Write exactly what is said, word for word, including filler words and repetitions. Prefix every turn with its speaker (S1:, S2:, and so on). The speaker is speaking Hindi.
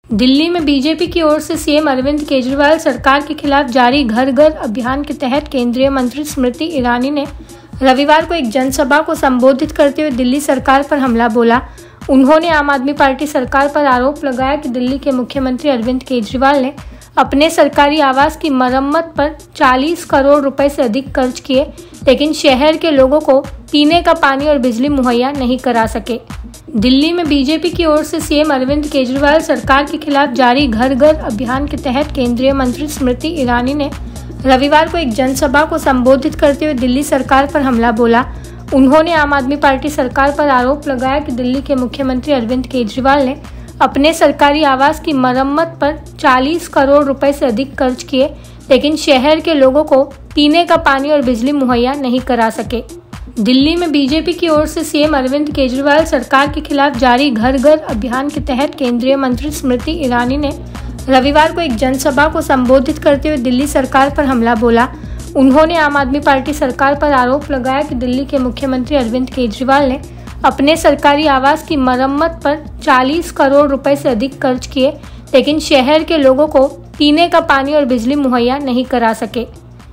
S1: दिल्ली में बीजेपी की ओर से सीएम अरविंद केजरीवाल सरकार के खिलाफ जारी घर घर अभियान के तहत केंद्रीय मंत्री स्मृति ईरानी ने रविवार को एक जनसभा को संबोधित करते हुए दिल्ली सरकार पर हमला बोला। उन्होंने आम आदमी पार्टी सरकार पर आरोप लगाया कि दिल्ली के मुख्यमंत्री अरविंद केजरीवाल ने अपने सरकारी आवास की मरम्मत पर चालीस करोड़ रुपए से अधिक खर्च किए, लेकिन शहर के लोगों को पीने का पानी और बिजली मुहैया नहीं करा सके। दिल्ली में बीजेपी की ओर से सीएम अरविंद केजरीवाल सरकार के खिलाफ जारी घर घर अभियान के तहत केंद्रीय मंत्री स्मृति ईरानी ने रविवार को एक जनसभा को संबोधित करते हुए दिल्ली सरकार पर हमला बोला। उन्होंने आम आदमी पार्टी सरकार पर आरोप लगाया कि दिल्ली के मुख्यमंत्री अरविंद केजरीवाल ने अपने सरकारी आवास की मरम्मत पर चालीस करोड़ रुपए से अधिक खर्च किए, लेकिन शहर के लोगों को पीने का पानी और बिजली मुहैया नहीं करा सके। दिल्ली में बीजेपी की ओर से सीएम अरविंद केजरीवाल सरकार के खिलाफ जारी घर घर अभियान के तहत केंद्रीय मंत्री स्मृति ईरानी ने रविवार को एक जनसभा को संबोधित करते हुए दिल्ली सरकार पर हमला बोला। उन्होंने आम आदमी पार्टी सरकार पर आरोप लगाया कि दिल्ली के मुख्यमंत्री अरविंद केजरीवाल ने अपने सरकारी आवास की मरम्मत पर चालीस करोड़ रुपए से अधिक खर्च किए, लेकिन शहर के लोगों को पीने का पानी और बिजली मुहैया नहीं करा सके।